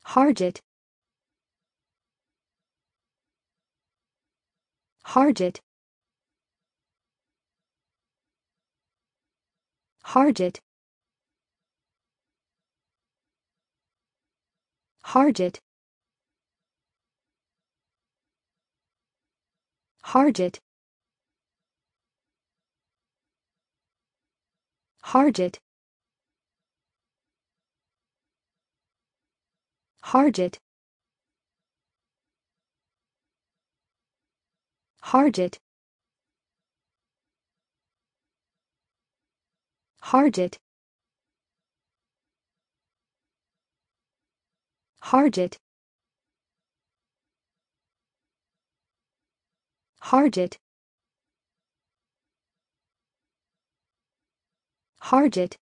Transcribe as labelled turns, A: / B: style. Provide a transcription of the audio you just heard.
A: Hargett. Hargett. Hargett. Hargett. Hargett. Hargett. Hargett. Hargett. Hargett. Hargett. Hargett. Hargett.